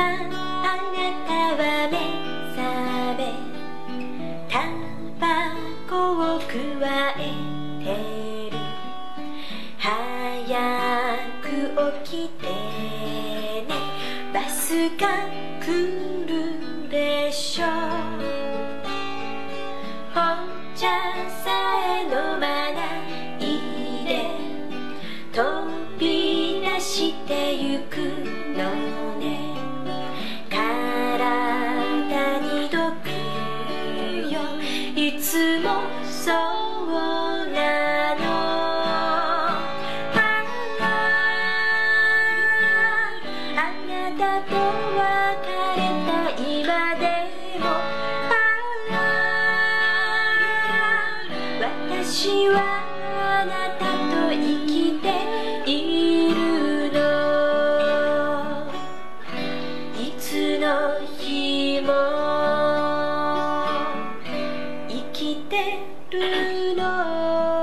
あなたは目覚めタバコをくわえてる。早く起きてね、バスが来るでしょう。お茶さえ飲まないで飛び出してゆくのね。体に毒よ、いつもそうなの。あなたと別れた今でも私はあなたと生きているの。いつの日も生きてるの。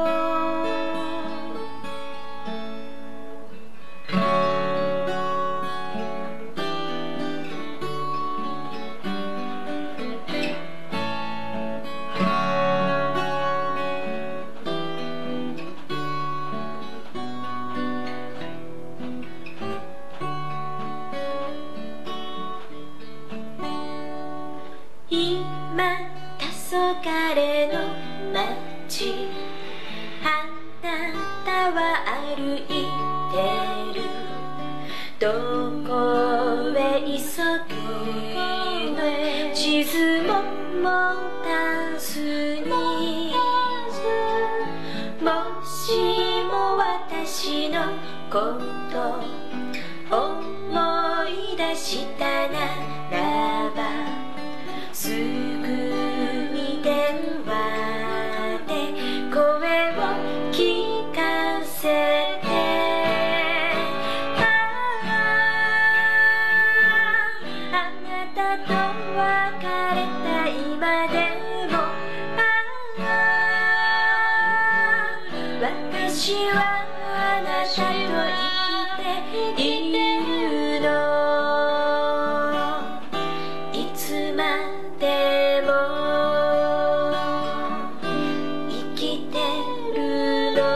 今黄昏の街、あなたは歩いてる。どこへ急ぐの、地図も持たずに。もしも私のこと思い出したならば、すぐに電話で声を聞かせて。あなたと別れた今でも私はあなたと生きているの。いつまでも生きてるの。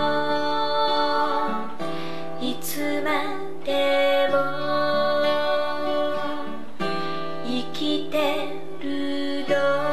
いつまでも生きてるの。